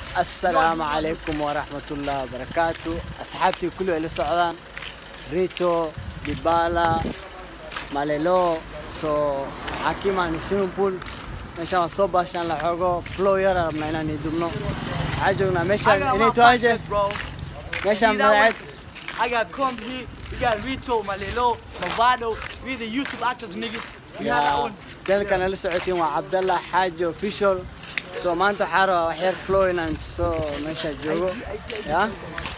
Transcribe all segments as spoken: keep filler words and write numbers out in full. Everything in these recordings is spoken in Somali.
السلام عليكم ورحمة الله وبركاته. أصحابتي كله اللي سعودان ريتو ديبالا ماليلو سو حكيم عن السيمبول مشان صوب عشان لحقه فلو يرى ربنا ندمنه عجونا مشان إني تواجه مشان بعد. I got Comb here, we got Rito, Malelo, Movado, we the YouTube actors nigga. We had that one. كان كان لسه عتيم مع عبد الله حاج اوفيشال سو ما انت حاره وحير فلوين انت سو ماشي جوجو يا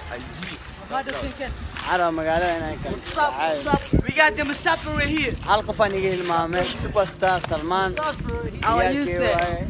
حاره مقاله هنا كان We got them Mustafa right here. حلقه فنيه المامل سوبر ستار سلمان How are you say?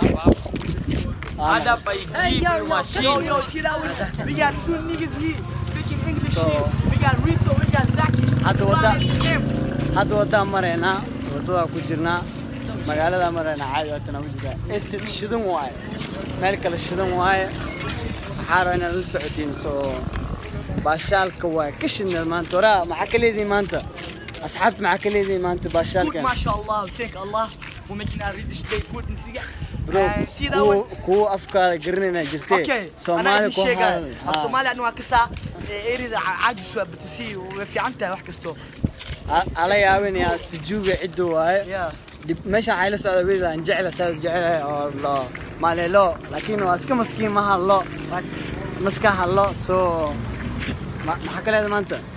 هذا by G machine. Yo yo get out with us. We got two niggas here speaking English here. We got Rito, we got Zaki. هذا ودا هذا ودا مرينا ودا كجرنا magaalada marayna caadi oo tan wajida estate shidan waay meel kale shidan waay xarayna la socotiin soo baashaalka waa ka shidnaa maanta waraa maxaa ka leedii maanta asxaabta maxaa ka leedii maanta baashaalka ma sha Allah thank Allah for making our reach day good and see bro see that one ku afkaada garanayna jirtay Soomaali ku hal Soomaali anu akasa eerida caajis waa batisi waa fiicanta wax kasto ala yaabin ya sijuuga cido waay ماشي عائلة سعودية إن جعله سعود جعله الله ما له لا لكنه أسكت مسكين ما هالله مسكها الله سو ما حكى لي هذا ما أنت